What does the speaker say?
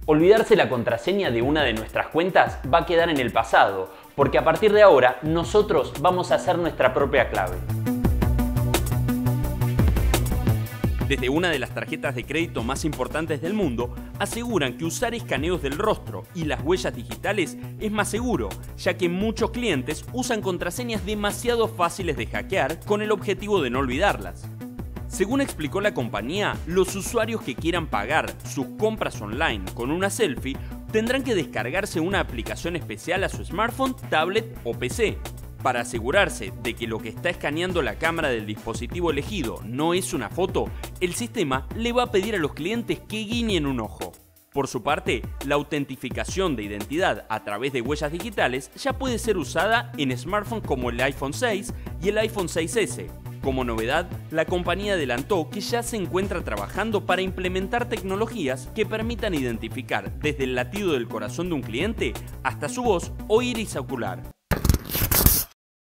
Olvidarse la contraseña de una de nuestras cuentas va a quedar en el pasado, porque a partir de ahora nosotros vamos a hacer nuestra propia clave. Desde una de las tarjetas de crédito más importantes del mundo, aseguran que usar escaneos del rostro y las huellas digitales es más seguro, ya que muchos clientes usan contraseñas demasiado fáciles de hackear con el objetivo de no olvidarlas. Según explicó la compañía, los usuarios que quieran pagar sus compras online con una selfie tendrán que descargarse una aplicación especial a su smartphone, tablet o PC. Para asegurarse de que lo que está escaneando la cámara del dispositivo elegido no es una foto, el sistema le va a pedir a los clientes que guiñen un ojo. Por su parte, la autentificación de identidad a través de huellas digitales ya puede ser usada en smartphones como el iPhone 6 y el iPhone 6S. Como novedad, la compañía adelantó que ya se encuentra trabajando para implementar tecnologías que permitan identificar desde el latido del corazón de un cliente hasta su voz o iris ocular.